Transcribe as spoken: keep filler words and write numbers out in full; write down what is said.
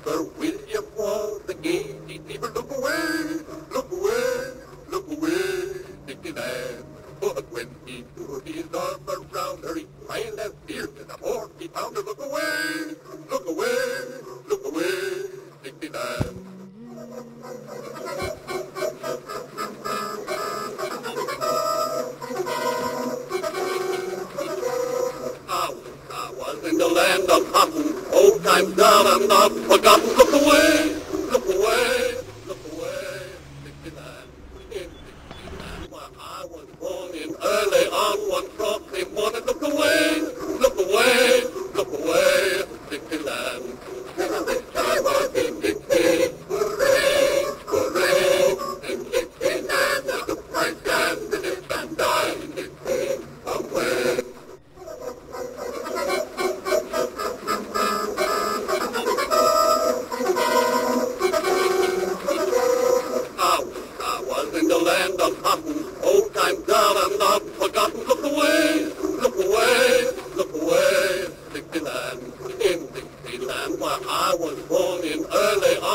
Sir William was the gatekeeper. Look away, look away, look away, Dixieland. But when he threw his arm around her, he smiled as fierce as a forty pounder. Look away, look away, look away, Dixieland. In the land of cotton, old times gone and not forgotten. Look away, look away, look away, Dixieland, in Dixieland, where I was born in early on one frosty morning. Look away, look away, look away, Dixieland. I was in Dixie, hooray, hooray, in Dixieland, with the price stand in its and died in Dixie, away. Land of cotton, old times gone and not forgotten. Look away, look away, look away, Dixieland, in Dixieland, where I was born in early